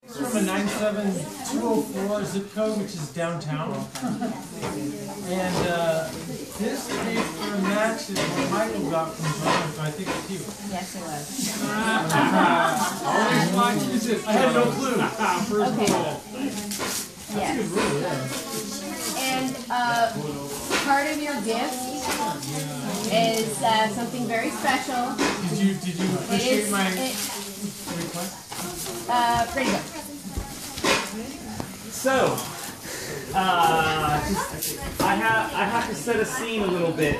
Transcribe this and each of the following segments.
It's from a 97204 zip code, which is downtown. And this came for a match that Michael got from John, so I think it's you. Yes, it was. Always watch this. I had no clue. First Okay. of all. Yes. And part of your gift is something very special. Did you appreciate my request? Pretty good. So, I have to set a scene a little bit.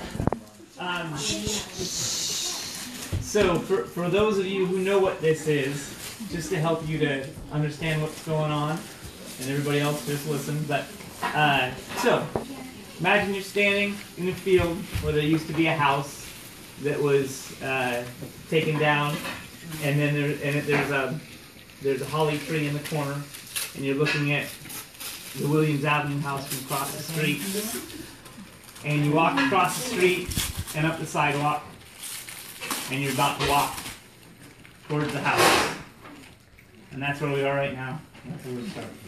So, for those of you who know what this is, just to help you to understand what's going on, and everybody else just listen. But so, imagine you're standing in a field where there used to be a house that was taken down, and then there's a holly tree in the corner, and you're looking at the Williams Avenue house from across the street. And you walk across the street and up the sidewalk, and you're about to walk towards the house. And that's where we are right now. That's where we'll start.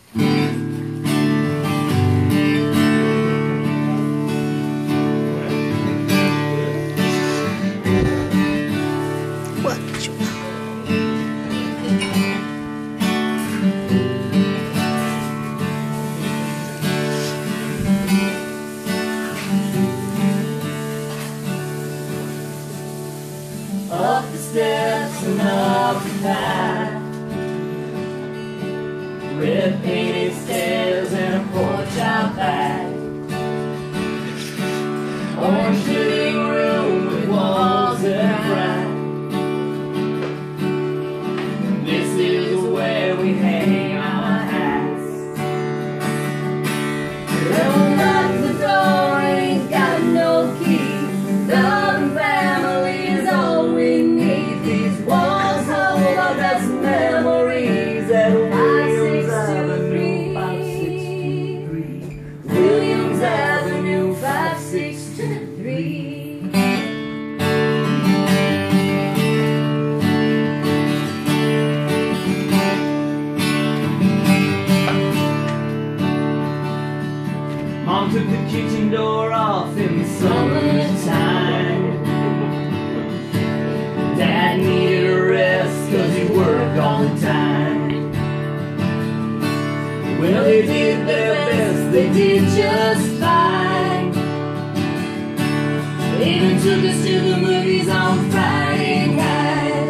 Up the steps and up the path, red painted stairs and a porch out back, orange living room with walls that crack. This is where we hang our hats. Don't lock the door, ain't got no key. Love and family is all we need. These walls hold our best memories at Williams Avenue 5623. Williams Avenue 5623. Mom took the kitchen door off in the summertime. Dad needed a rest cause he worked all the time. Well, they did their best, they did just fine. They even took us to the movies on Friday night.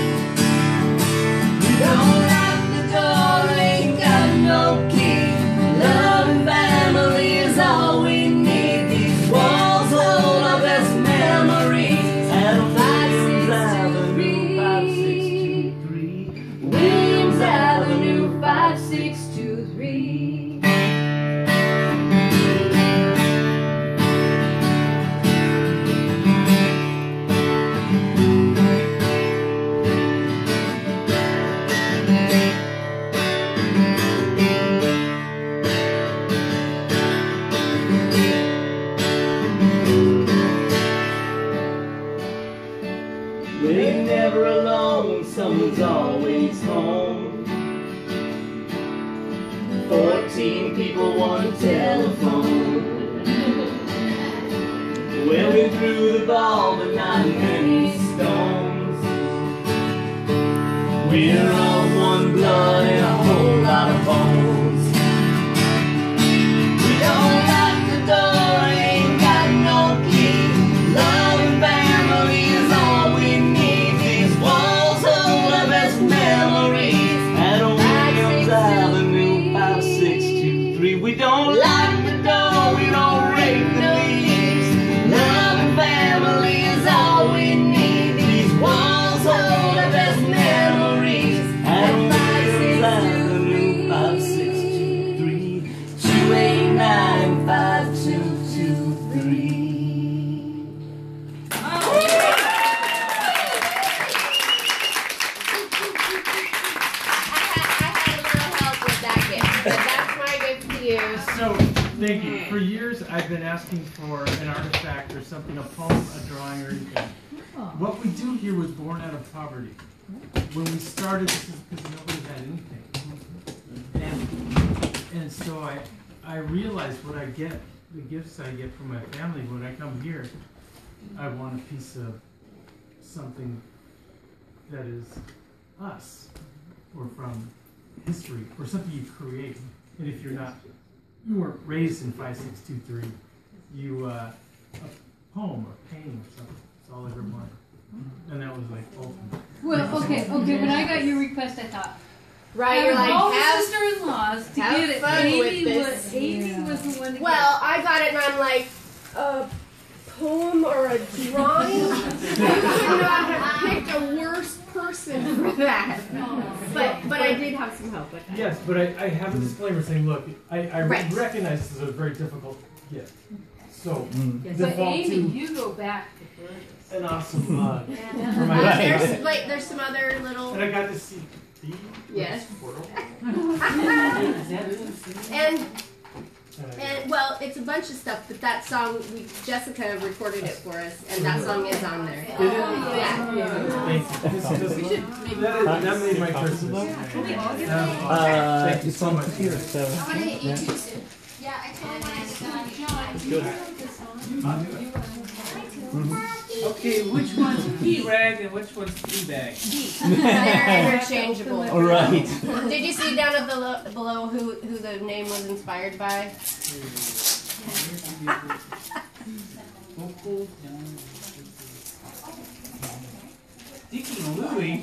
Don't lock the door, ain't got no key. Love and family is all we need. These walls hold our best memories at 5623. Williams Avenue 5623. We're never alone, someone's always home. 14 people, one telephone. Well, we threw the ball, but not many stones. We're all one blood and a whole lot of bones. We don't lock the door, ain't got no key. Love and family is all we need. These walls hold our best memories at Williams Avenue 5623. We don't lock the door, we don't rake the leaves. Love and family is all we need. These walls hold our best memories at Williams Avenue 5623. 2895223. So, thank you. For years, I've been asking for an artifact or something, a poem, a drawing, or anything. What we do here was born out of poverty. When we started, this is because nobody had anything. I realize what I get, the gifts I get from my family when I come here. I want a piece of something that is us, or from history, or something you create. And if you weren't raised in 5623, a poem or painting or something. That's all I ever wanted. And that was like ultimate. Well, okay. When I got your request, I thought, Right, you're like, all the have sister-in-laws to have get it. fun Amy with this. was Amy was the one. To well, I got it and I'm like, a poem or a drawing? You could not have picked a worse person for that. But I did have some help with that. Yes, but I have a disclaimer saying, look, I Right. recognize this is a very difficult gift. So, But default Amy, to you go back to Burgess. an awesome mug for my There's some other little, And I got to see Bee, Yes. squirrel. and well, it's a bunch of stuff, but that song, Jessica recorded it for us, and that song is on there. Did it? Yeah. Thank you. That made my Christmas. Thank you so much. I'm gonna hit you too soon. Yeah, I told him when I was done. Okay, which one's pea rag and which one's tea bag? They're interchangeable. All right. Did you see down at the below who the name was inspired by? Dicky Louie.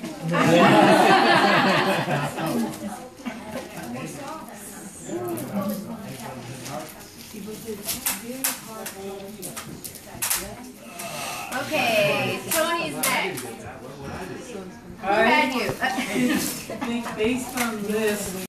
Okay, Tony's next. Who I had you? think based on this,